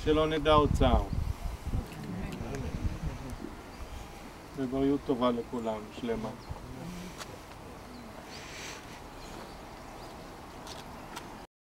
שלא נדע עוד צער. ובריאות טובה לכולם, שלמה.